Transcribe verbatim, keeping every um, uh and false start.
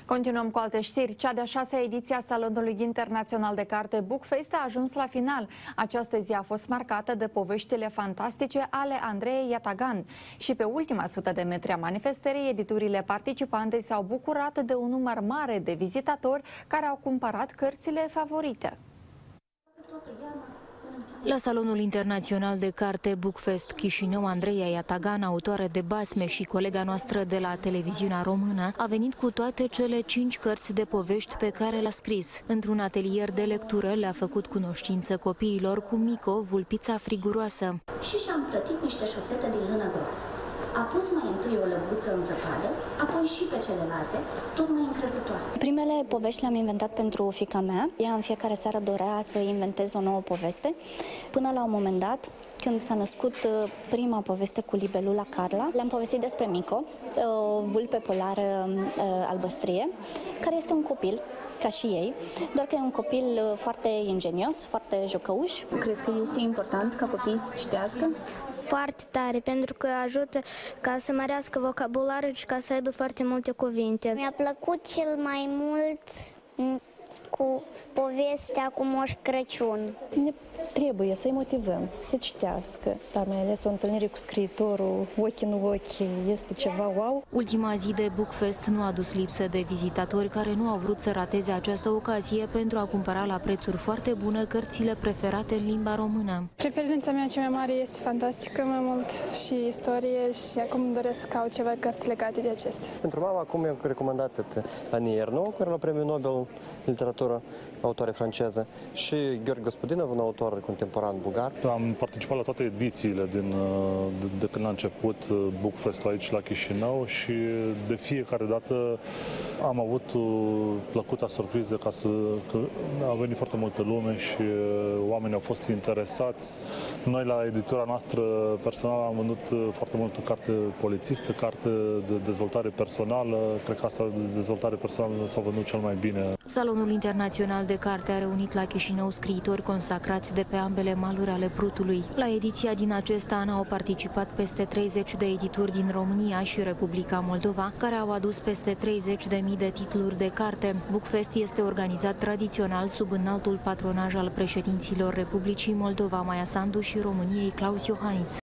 Continuăm cu alte știri. Cea de-a șasea ediție a Salonului Internațional de Carte Bookfest a ajuns la final. Această zi a fost marcată de poveștile fantastice ale Andreei Iatagan. Și pe ultima sută de metri a manifestării, editurile participante s-au bucurat de un număr mare de vizitatori care au cumpărat cărțile favorite. La Salonul Internațional de Carte Bookfest Chișinău, Andreea Iatagan, autoare de basme și colega noastră de la televiziunea română, a venit cu toate cele cinci cărți de povești pe care le-a scris. Într-un atelier de lectură le-a făcut cunoștință copiilor cu Mico, vulpița friguroasă. Și și-am plătit niște șosete din lână groasă. A pus mai întâi o lăbuță în zăpadă, apoi și pe celelalte, tot mai încrezătoare. Primele povești le-am inventat pentru fiica mea. Ea în fiecare seară dorea să inventez o nouă poveste, până la un moment dat, când s-a născut prima poveste cu libelula Carla, le-am povestit despre Mico, o vulpe polară albăstrie, care este un copil, ca și ei, doar că e un copil foarte ingenios, foarte jucăuș. Crezi că este important ca copiii să citească? Foarte tare, pentru că ajută ca să mărească vocabularul și ca să aibă foarte multe cuvinte. Mi-a plăcut cel mai mult cu povestea cu Moș Crăciun. Ne trebuie să-i motivăm să citească, dar mai ales o întâlnire cu scriitorul, ochi în ochi, este ceva wow. Ultima zi de Bookfest nu a dus lipsă de vizitatori care nu au vrut să rateze această ocazie pentru a cumpăra la prețuri foarte bune cărțile preferate în limba română. Preferința mea cea mai mare este fantastică, mai mult și istorie, și acum doresc să caut ceva cărți legate de acestea. Pentru mama acum mi-a recomandat Annie Ernaux, care la Premiul Nobel Literatură, autoare franceză, și Gheorghe Gospodinov, un autor contemporan bulgar. Am participat la toate edițiile din, de, de când a început Bookfest-ul aici la Chișinău și de fiecare dată am avut plăcuta surpriză ca să, că a venit foarte multă lume și oamenii au fost interesați. Noi la editura noastră personală am vândut foarte multă carte polițistă, carte de dezvoltare personală. Cred că asta de dezvoltare personală s-a vândut cel mai bine. Salonul Internațional de Carte a reunit la Chișinău scriitori consacrați de pe ambele maluri ale Prutului. La ediția din acest an au participat peste treizeci de edituri din România și Republica Moldova, care au adus peste treizeci de mii de titluri de carte. Bookfest este organizat tradițional sub înaltul patronaj al președinților Republicii Moldova, Maia Sandu, și României, Claus Iohannis.